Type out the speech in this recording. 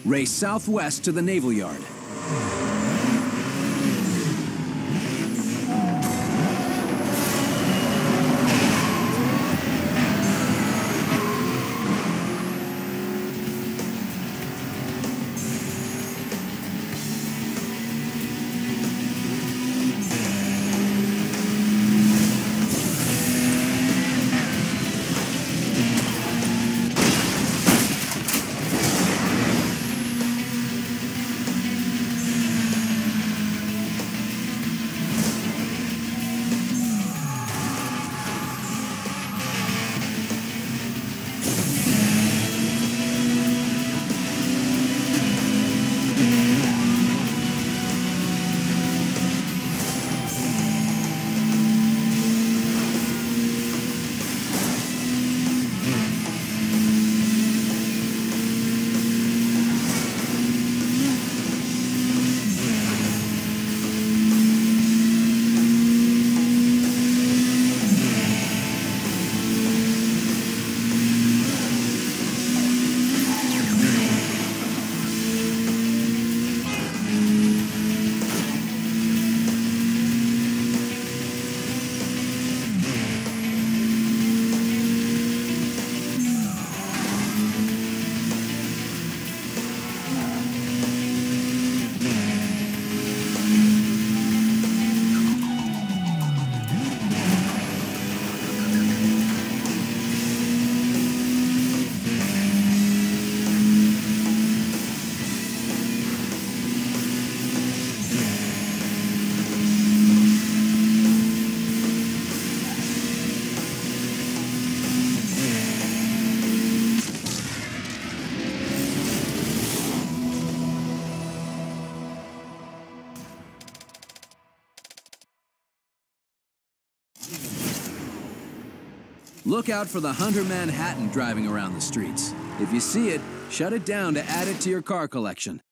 Race southwest to the Naval Yard. Look out for the Hunter Manhattan driving around the streets. If you see it, shut it down to add it to your car collection.